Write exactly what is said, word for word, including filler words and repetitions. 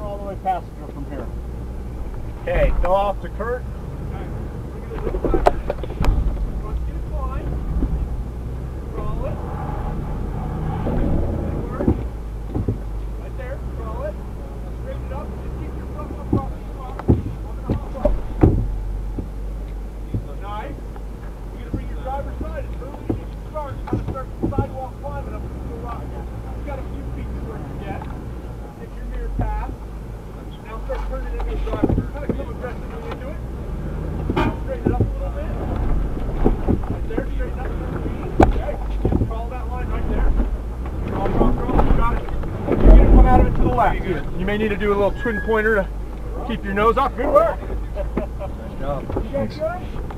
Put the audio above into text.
all the way passenger from here. Okay, go off to Kurt. You may need to do a little twin pointer to keep your nose off. Good work. Nice job. You guys good?